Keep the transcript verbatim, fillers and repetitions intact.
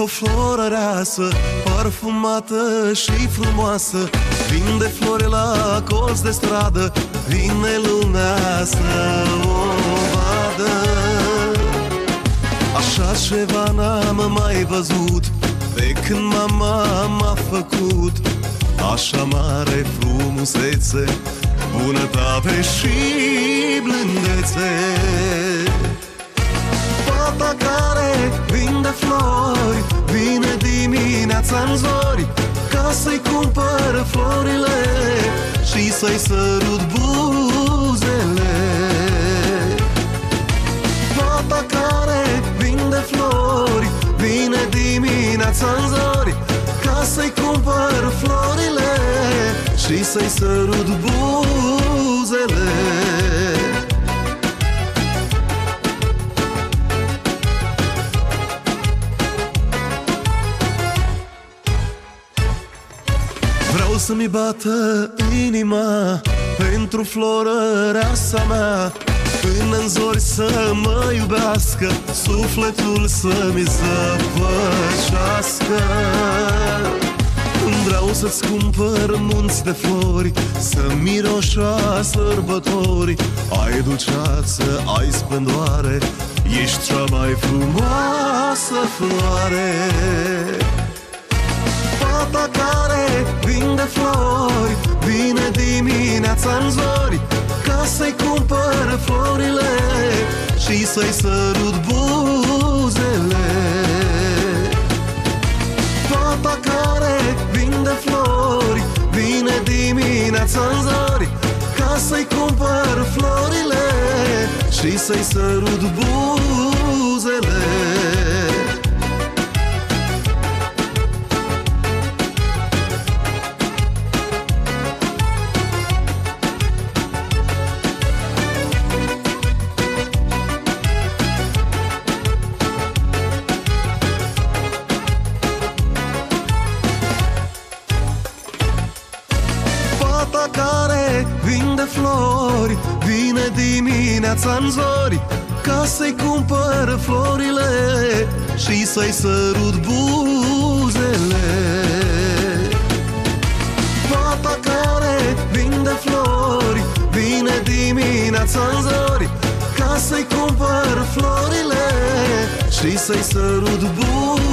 O floră reasă, parfumată și frumoasă, vinde flori la colț de stradă, vine lumea să o vadă. Așa ceva n-am mai văzut de când mama m-a făcut. Așa mare frumusețe, bunătate și blândețe. Fata care vinde flori vine dimineața-n zori, ca să-i cumpăr florile și să-i sărut buzele. Fata care vinde flori vine dimineața-n zori, ca să-i cumpăr florile și să-i sărut buzele. Vreau să-mi bată inima pentru floră reasa mea, până-n zori să mă iubească, sufletul să-mi zăpăcească. Vreau să-ți cumpăr munți de flori, să miroșa sărbători. Ai dulceață, ai splendoare, ești cea mai frumoasă floare. Fata care vinde flori vine dimineața-n zori, ca să-i cumpăr florile și să-i sărut buzele. Fata care vinde flori vine dimineața-n zori, ca să-i cumpăr florile și să-i sărut buzele. Care vinde flori vine dimineața-n zori, ca să-i cumpăr florile și să-i sărut buzele. Fata care vinde flori vine dimineața-n zori, ca să-i cumpăr florile și să-i sărut buzele.